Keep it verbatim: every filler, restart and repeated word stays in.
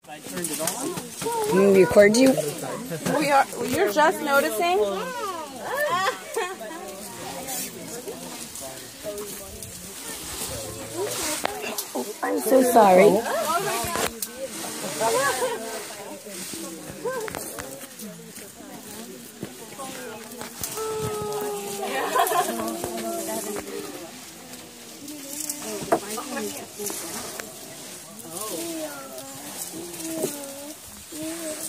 I turned it on. Can we record you? We are. You're just noticing. Oh, I'm so sorry. Oh my God.